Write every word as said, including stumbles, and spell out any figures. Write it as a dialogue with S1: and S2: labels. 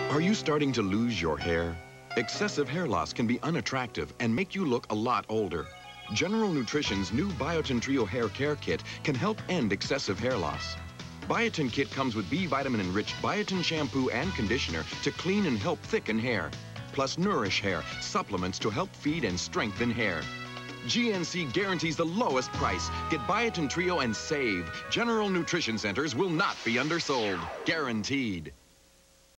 S1: Are you starting to lose your hair? Excessive hair loss can be unattractive and make you look a lot older. General Nutrition's new Biotin Trio Hair Care Kit can help end excessive hair loss. Biotin Kit comes with B vitamin-enriched biotin shampoo and conditioner to clean and help thicken hair, plus nourish hair, supplements to help feed and strengthen hair. G N C guarantees the lowest price. Get Biotin Trio and save. General Nutrition Centers will not be undersold. Guaranteed.